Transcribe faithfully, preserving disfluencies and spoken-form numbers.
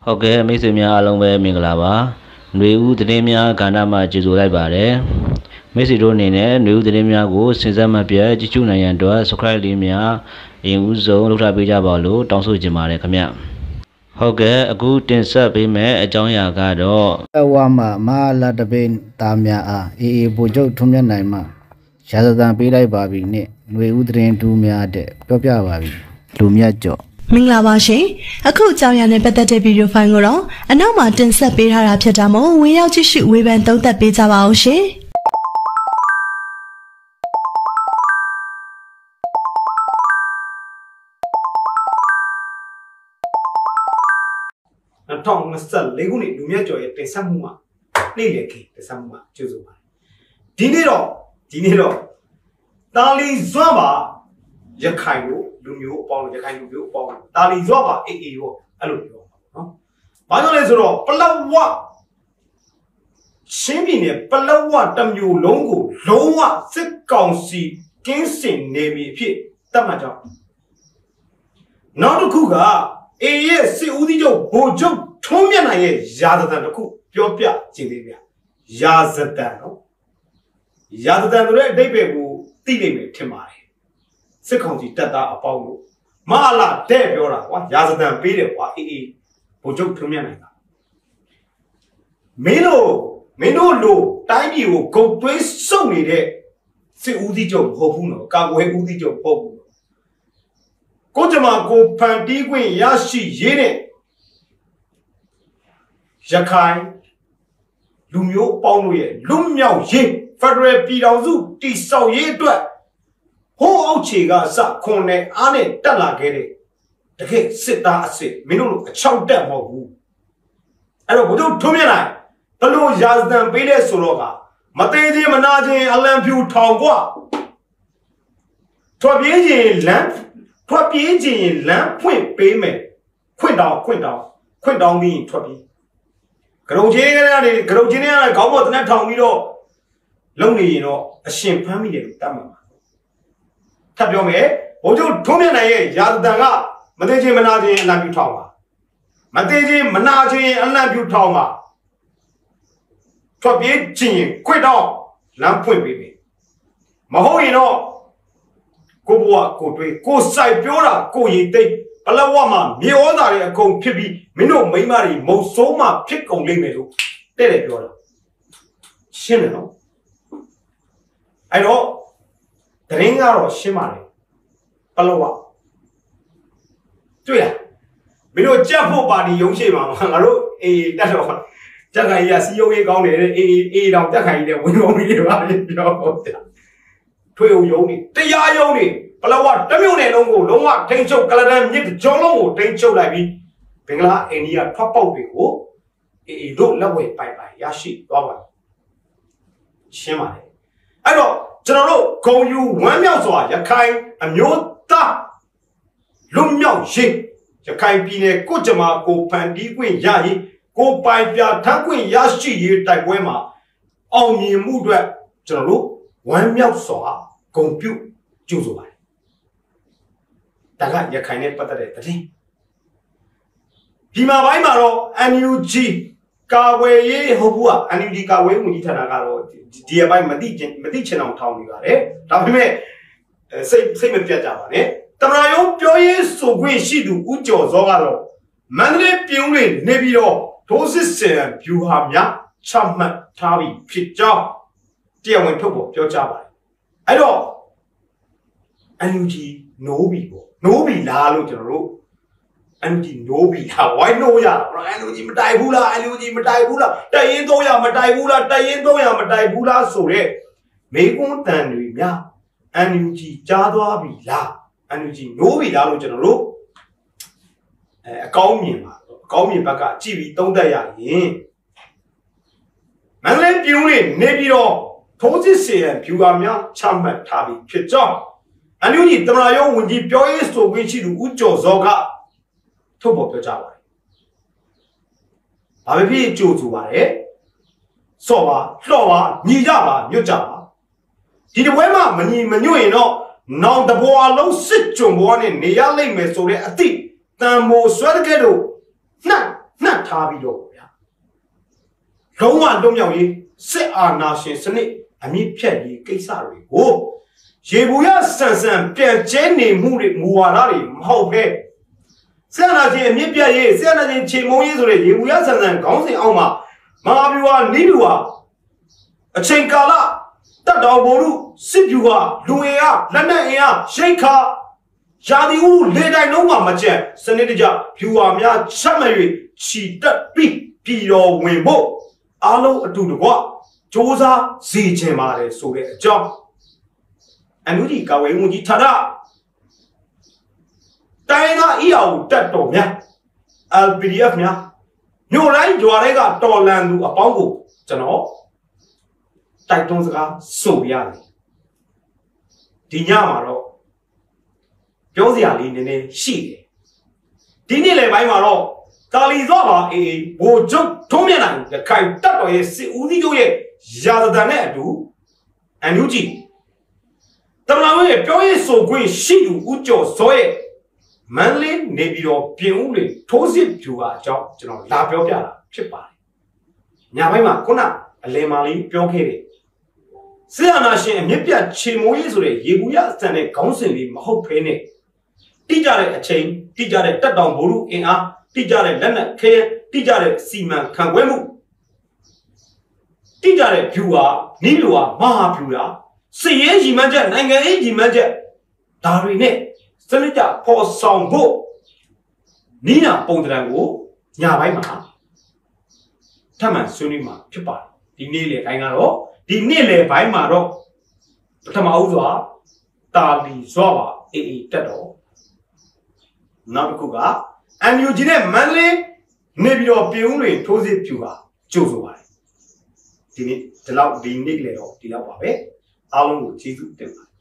ဟုတ်ကဲ့မိတ်ဆွေများအားလုံးပဲမင်္ဂလာပါຫນွေဦးသတင်းများကဏ္ဍမှာကြိုဆိုလိုက်ပါတယ်မိတ်ဆွေတို့အနေနဲ့ຫນွေဦးသတင်းများကိုစဉ်ဆက်မပြတ်ကြည့်ရှုနိုင်ရန်အတွက် subscribe လေးများအရင်ဦးဆုံးလုပ်ထားပေးကြပါလို့တောင်းဆိုချင်ပါတယ်ခင်ဗျဟုတ်ကဲ့အခုတင်ဆက်ပေးမယ့်အကြောင်းအရာကတော့အဝမှာမဟာလတပိသားများအားအေးအေးဗိုလ်ချုပ်ထွန်းမြတ်နိုင်မှရာဇသံပေးလိုက်ပါပြီနဲ့ຫນွေဦးသတင်းတူများတဲ့ပြောပြပါပြီလူမြတ်ကျော်မင်္ဂလာပါရှင်အခုအကြောင်းအရာနဲ့ပတ်သက်တဲ့ဗီဒီယိုဖိုင်ကိုတော့အနောက်မှာတင်ဆက်ပေးထားတာဖြစ်တာမို့ဝင်ရောက်ကြည့်ရှုဝေဖန်သုံးသပ်ပေးကြပါဦးရှင်၂၀၂၄ခုနှစ်လူမြတ်ကျော်ရဲ့တင်ဆက်မှုမှာနေ့လည်ခင်းတင်ဆက်မှုမှာကျေးဇူးပါတယ်ဒီနေ့တော့ဒီနေ့တော့တာလီဇွတ်ပါရခိုင်လို့လူမျိုးအပေါင်းရခိုင်လူမျိုးအပေါင်းတာလီဇွတ်ပါအေးအေးရောအဲ့လိုပြောပါနော်ဘာကြောင့်လဲဆိုတော့ပလောဝရှင်းပြည်နယ်ပလောဝတမျိုးလုံးကိုလုံးဝစစ်ကောင်စီကင်းစင်နေပြီအဖြစ်တတ်မှတ်ကြောင်းနောက်တစ်ခုကအေးရဲ့စစ်ဦးစီးချုပ်ဗိုလ်ချုပ်ထွန်းမြတ်နိုင်ရဲ့ရာဇသံတစ်ခုပြောပြခြင်းသေးဗျာရာဇသံနော်ရာဇသံဆိုတဲ့အဓိပ္ပာယ်ကိုသိနိုင်မယ်ထင်ပါတယ်စစ်ကောင်စီတပ်သားအပေါင်းကိုမဟာလာတဲ့ပြောတာကွာရာဇသံပေးတယ်ကွာအေးအေးဗိုလ်ချုပ်ထွန်းမြတ်နိုင်ကမင်းတို့မင်းတို့လိုတိုင်းပြည်ကိုဂုံသွေးစုပ်နေတဲ့စစ်ဦးစီးချုပ်မဟုတ်ဘူးနော်ကာကွယ်ဦးစီးချုပ်မဟုတ်ဘူးကိုကြမှာကိုဖန်တီးခွင့်ရရှိရေးတဲ့ရခိုင်လူမျိုးအပေါင်းတို့ရဲ့လူမြောက်ရေးဖက်ဒရယ်ပြည်ထောင်စုတည်ဆောက်ရေးအတွက်ဟိုးအောက်ခြေကအစခွန်နဲ့အားနဲ့တက်လာခဲ့တဲ့တကယ်စစ်သားအစစ်မင်းတို့လိုအချောက်တက်မဟုတ်ဘူးအဲ့တော့ဘုတို့ထွန်းမြတ်နိုင်ဘလို့ရာဇသံပေးတဲ့ဆိုတော့ကမသေးခြင်းမနာခြင်းအလံဖြူထောင်กว่าထွက်ပြေးခြင်းလမ်းထွက်ပြေးခြင်းလမ်းဖွင့်ပေးမယ်ခွင့်တောင်းခွင့်တောင်းခွင့်တောင်းပြီးထွက်ပြေးကရုံချင်းကလည်းကရုံချင်းကလည်းခေါင်းပေါ်တနက်ထောင်ပြီးတော့လုံနေရင်တော့အရှင်ဖမ်းမိတယ်လို့တတ်မှာထပ်ပြောမယ်ဘုန်းချုပ်ထွန်းမြတ်နိုင်ရဲ့ရာဇသံကမသေးခြင်းမနာခြင်းအလံဖြူထောင်ပါမသေးခြင်းမနာခြင်းအလံဖြူထောင်ပါထွက်ပြေးခြင်းခွင့်တောင်းလမ်းဖွင့်ပေးမယ်မဟုတ်ရင်တော့ကိုဘွားကိုတွေးကိုစိုက်ပြောတာကိုရည်သိပလဝမှာမြေဩဇာတွေအကုန်ဖြစ်ပြီးမင်းတို့မိန်းမတွေမုံဆိုးမှဖြစ်ကုန်လိမ့်မယ်လို့တဲ့တယ်ပြောတာရှင်းတယ်နော်အဲ့တော့တရင်ကတော့ရှင်းပါတယ်ပလဝတွေ့လားမင်းတို့ကြက်ဖို့ပါတီရုံးရှိမှာငါတို့အေးတက်တော့ကြက်ခိုင်ကြီးကစီယုံရေးကောင်းတယ်အေးအေးတောင်တက်ခိုင်ကြီးနဲ့ဝင်ကုန်ပြီပါပြောတော့ထွေအောင်ယုံနေတရားယုံနေပလဝတမျိုးနယ်လုံးကိုလုံးဝထိန်းချုပ်ကလဒန်မြစ်ကြောလုံးကိုထိန်းချုပ်လိုက်ပြီးဘင်္ဂလားအိန္ဒိယထွက်ပေါက်တွေကိုအေးတို့လက်ဝဲပိုင်ပိုင်ရရှိသွားပါရှင်းပါတယ်အဲ့တော့ကျွန်တော်တို့ဂုံယူဝမ်းမြောက်စွာရခိုင်အမျိုးသားလွတ်မြောက်ရေးရခိုင်ပြည်နယ်ကိုကြမှာကိုဖန်တီးခွင့်ရရေးကိုပိုင်ပြထမ်းခွင့်ရရှိရေးတိုက်ပွဲမှာအောင်မြင်မှုအတွက်ကျွန်တော်တို့ဝမ်းမြောက်စွာဂုဏ်ပြုကြိုးဆိုပါတယ်ဒါကရခိုင်နဲ့ပတ်သက်တဲ့သတင်းဒီမှာဘိုင်းမှာတော့ အန် ယူ ဂျီ ကာဝယ်ရေးဟုတ်ဘူးက အန် ယူ ဂျီ ကာဝယ်ဝင်ကြီးဌာနကတော့ဒီအပိုင်းမသိချင်းမသိချင်အောင်ထောင်းနေပါတယ်ဒါပေမဲ့စိတ်စိတ်မပြတ်ကြပါနဲ့တမန်ရုံးပြောရေးဆိုခွင့်ရှိသူဦးကျော်စောကတော့မန္တလေးပြုံးတွေနေပြီးတော့ဒိုးစစ်စင်ဗျူဟာများချမှတ်ထားပြီးဖြစ်ကြောင်းတရားဝင်ထုတ်ပေါ်ပြောကြားပါတယ်အဲ့တော့ အန် ယူ ဂျီ နိုးပြီပေါ့နိုးပြီလားလို့ကျွန်တော်တို့ အန် ယူ ဂျီ နိုးပြီဟာဝိုင်းနိုးရတာ အန် ယူ ဂျီ မတိုက်ဘူးလား အန် ယူ ဂျီ မတိုက်ဘူးလားတိုက်ရင်သုံးရမတိုက်ဘူးလားတိုက်ရင်သုံးရမတိုက်ဘူးလားဆိုတဲ့မေကွန်းတန်တွေများ အန် ယူ ဂျီ ကြားသွားပြီလား အန် ယူ ဂျီ နိုးပြီလားလို့ကျွန်တော်တို့အဲအကောင်းမြင်ပါအကောင်းမြင်ဘက်ကကြည့်ပြီးသုံးသပ်ရရင်မန္တလေးပြုံးနေနေပြီးတော့ထိုးစစ်ဆင်ဗျူဟာများချမှတ်ထားပြီးဖြစ်ကြောင်းအန် ယူ ဂျီ သမ္မတရုံးဝန်ကြီးပြောရေးဆိုခွင့်ရှိသူဦးကျော်စောကထုတ်ပေါ်ပြောကြားပါတယ်။ဘာပဲဖြစ်ကြိုးဆိုပါတယ်။စော့ပါလှော့ပါညီကြပါညွတ်ကြပါဒီတပွဲမှာမညီမညွတ်ရင်တော့နောင်တဘွားလုံးစစ်ကြုံဘွားနဲ့နေရလိမ့်မယ်ဆိုတဲ့အသည့်တန်မိုးဆွဲတဲ့ကဲ့သို့နှက်နှက်ထားပြီးတော့ဗျာလုံးဝတုံ့မြောက်ရေးစစ်အာဏာရှင်စနစ်အမြင့်ဖြတ်ရေးကိစ္စတွေကိုရေဘူးရဆန်ဆန်ပြန်ကျဲနေမှုတွေမူဝါဒတွေမဟုတ်ပဲဆရာနာချင်းအမြင့်ပြတ်ရေးဆရာနာချင်းချိန်မုံရေးဆိုတဲ့ရေဘူးရဆန်ဆန်ခေါင်းစဉ်အောက်မှာမဟာဗျူဟာနိဗျူဟာအချိန်ကာလတတ်တော်ဘောလူစစ်ဗျူဟာလူငယ်အားလက်နက်အင်အားရိတ်ခါရာသီဥလေတိုင်လုံးမှာမကျက်စနစ်တကျဗျူဟာများချက်မဲ့၍ချီတက်ပြီးပြည်တော်ဝင်ဖို့အားလုံးအတူတကွစ조사စီချင်ပါတယ်ဆိုတဲ့အကြောင်းအန်ယူဂျီကာဝေးဝန်ကြီးဌာနတိုင်းသားအီအောင်တက်တော်များ အယ် ပီ ဒီ အက်ဖ် များမြို့တိုင်းဂျွာတွေကတော်လန်သူအပေါင်းကိုကျွန်တော်တိုက်တွန်းစကားဆိုရတယ်ဒီညမှာတော့ပြောစရာလေးနည်းနည်းရှိတယ်ဒီနေ့လေပိုင်းမှာတော့ကာလီစောပါအေးဘိုကျုပ်ထုံးမြနိုင်ရခိုင်တပ်တော်ရဲ့စစ်ဦးစီးချုပ်ရဲ့ရာဇသံနဲ့အတူအန်ယူဂျီတမလာဝဲပြောရေးဆိုခွင့်ရှိသူဦးကျော်စောရဲ့မန်လေးနေပြီးတော့ပြင်ဦးလေထိုးစစ်ဖြူကအကြောင်းကျွန်တော်လာပြောပြတာဖြစ်ပါတယ်ညပိုင်းမှာခုနအလဲမာလေးပြောခဲ့တယ်ဆရာနာရှင်အမြင့်ပြတ်ချေမိုးရေးဆိုတဲ့ရေဘူးရအစံနဲ့ခေါင်းစဉ်လေးမဟုတ်ဖဲနဲ့တိကျတဲ့အချိန်တိကျတဲ့တက်တောင်ဘိုးလူအင်အားတိကျတဲ့လက်နက်ခဲတိကျတဲ့စီမံခန့်ခွဲမှုတိကျတဲ့ဖြူဟာနီးလူဟာမဟာဖြူတာစည်ရဲရီမှန်းချက်နိုင်ငံရေးရီမှန်းချက်ဒါတွေနဲ့စနစ်ကျဖော်ဆောင်ဖို့နီးနာပုံသဏ္ဍာန်ကိုညပိုင်းမှာထပ်မံဆွေးနွေးမှာဖြစ်ပါတယ်ဒီနေ့လေတိုင်းကတော့ဒီနေ့လေပိုင်းမှာတော့ပထမအဦးစွာတာလီဇောပါအေးအေးတက်တော့နောက်တစ်ခုကအန်ယူဂျီနဲ့မန္တလေးနေပြီးတော့ပြည်ဦးတွင်ထိုးစစ်ပြူပါကြိုးဆိုပါတယ်ဒီနေ့ဒီလောက်ဒီနေ့လေတော့ဒီလောက်ပါပဲအားလုံးကိုကျေးဇူးတင်ပါတယ်